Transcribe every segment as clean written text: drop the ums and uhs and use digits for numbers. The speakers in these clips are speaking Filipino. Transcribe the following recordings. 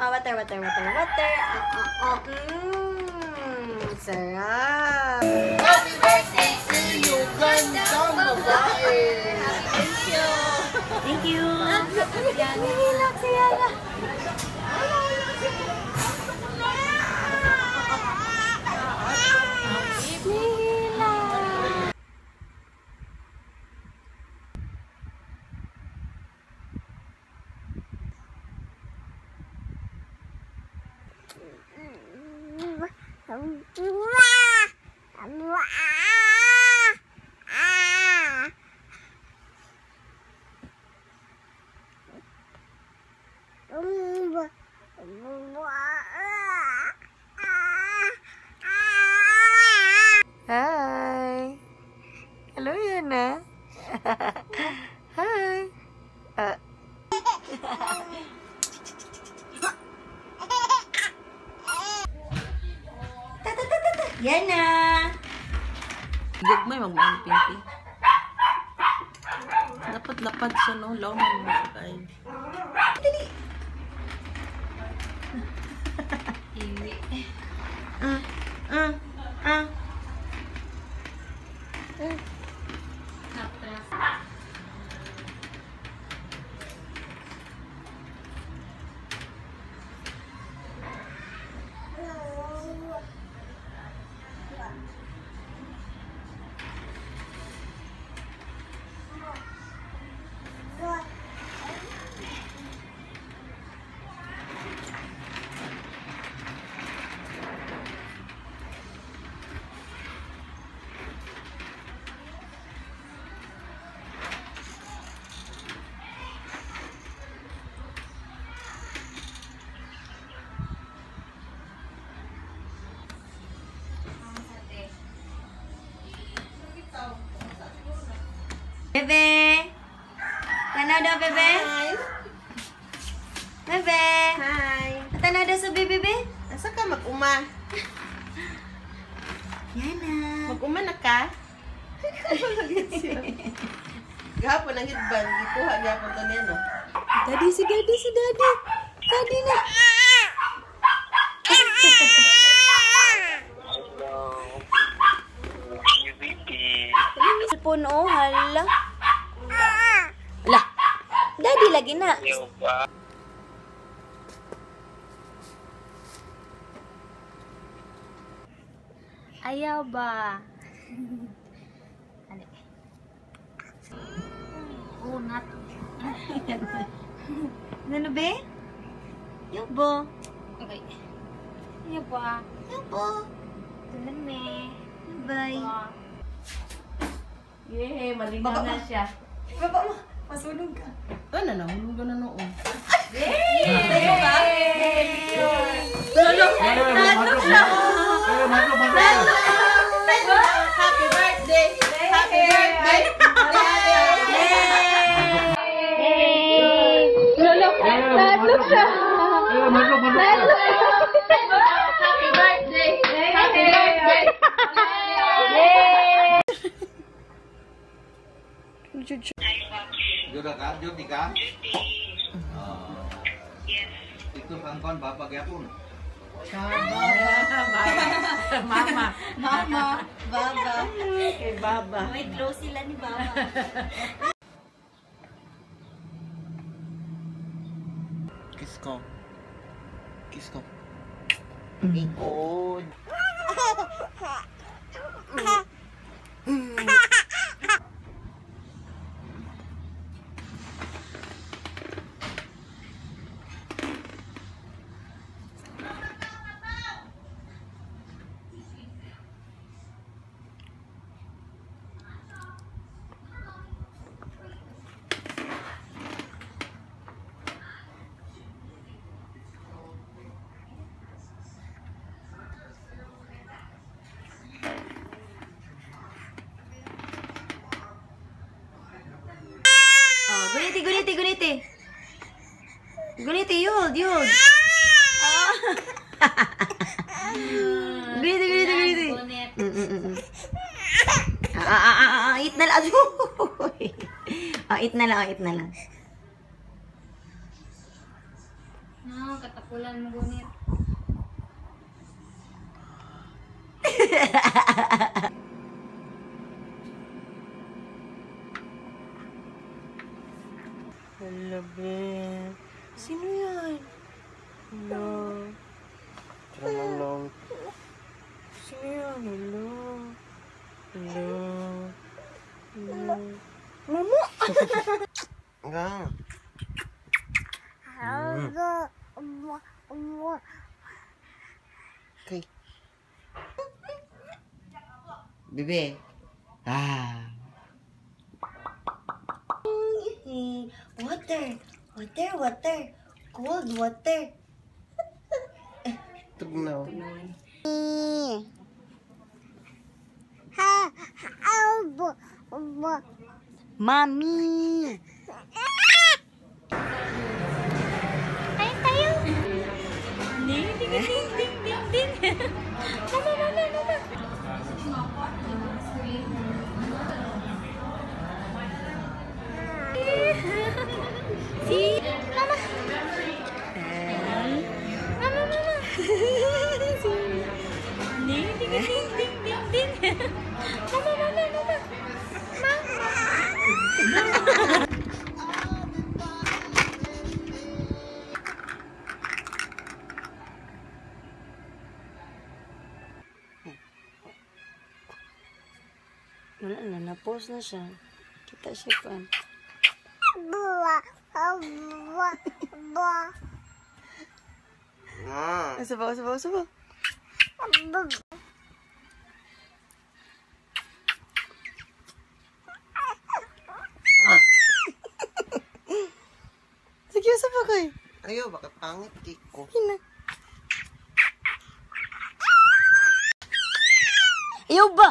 Water. Sarap. Happy birthday to you, gandang babae. Thank you. Nahilak si Yana. Hi. Hello, Yana. Hi. Yana. Gugmay, magmahal pinky. Lapad siya, no? Law mo mo kayo. Dali. Iwi. Bebe. Tanaw daw, Bebe. Hi. Bebe. Hi. Tanaw daw sa Bebe, Bebe. Asa ka mag-uma? Yana. Mag-uma na ka? Gahapon ang hitban. Gikuha gahapon to niya, no? Daddy. Daddy na. Cellphone, oh, hala. Lah. Daddy lagi na. Ayaw ba? Hali. Unat. Ano be? Yubo. Okay. Yubo. Yubo. Tulan me. Bye. Yay, malinaw na siya. Baba mo. Masunog ka. Ano na? Hulugan na noon. Tayo ba? Lolo! Natok siya! Happy birthday! Happy birthday! Lolo! Natok siya! Happy birthday! Happy birthday! Jodoh ka? Judi ka? Yes. Itu kangkon bapak yapun. Mama. Baba. Kay Baba. May glow sila ni Baba. Kiss ko. Kiss ko. Ikod. Guniti. Guniti, yod. Guniti. Eat na lang. Eat na lang. No, katapulan mo gunit. Hala, Ben. Sino yan? Hala. Tara lang. Sino yan? Hala. Hala. Hala. Mama! Nga. Okay. Bebe. Ah. Water. Water, water. Cold water. Tugnaw. Mami! Kain tayo. Ding, ding, ding, ding, ding, ding. Mama, mama, mama. Si, mama. Mama, mama. Ding, ding, ding, ding, ding, ding. Mama, mama, mama. Wala na, na-pause na siya. Kita siya pa. Sabaw, sabaw, sabaw. Sige, sabaw kayo. Ayo, baka pangit cake ko. Hina. Ayaw ba?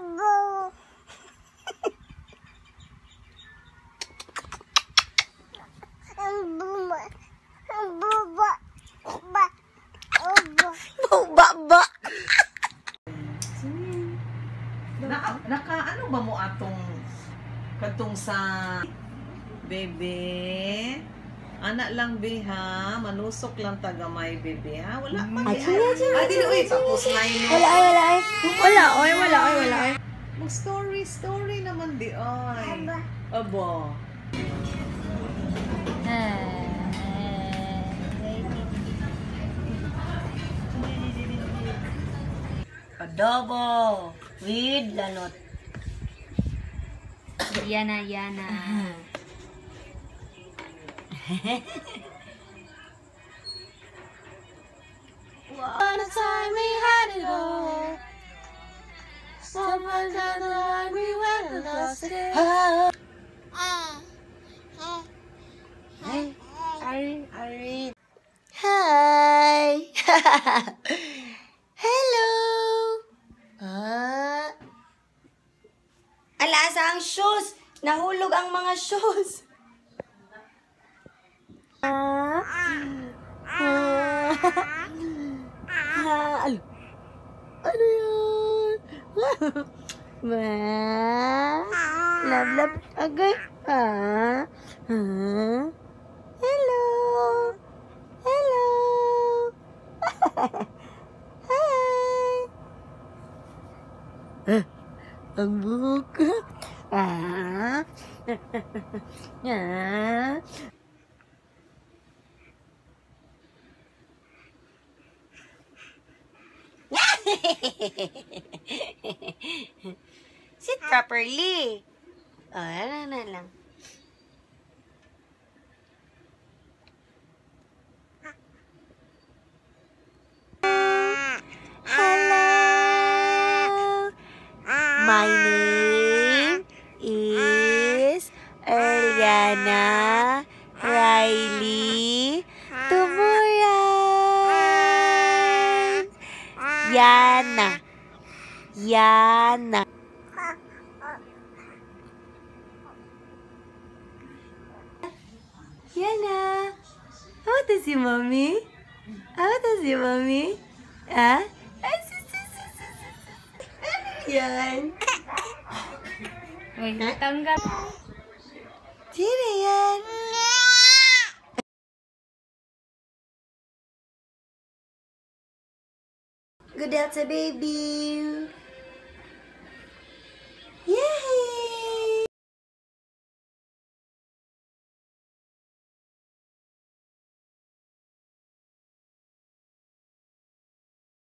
Ba. Ano ba mo atong kadtong sa bebe? Anak lang be ha, manusok lang tagamay bebe ha. Wala man. Ay, sige. Ay, dili oy tapos na yun. Wala ay. Mag story naman di ay. Aba. Adobo with lanot. Yana, Yana. One time we had it all. Someone had the line we went and lost it. Hey, Irene. Hi. Hello. Alasa ang shoes. Nahulog ang mga shoes. Ano yan? Love. Agay. Hello. Hi. Ang buhok. Sit properly. Na lang. Hello. My name is Eliana Riley Tumuran. Yana. Yana. How to si Mommy? Ah? Ay, yan. Uy, tanggal. Sino yan? Good health sa baby.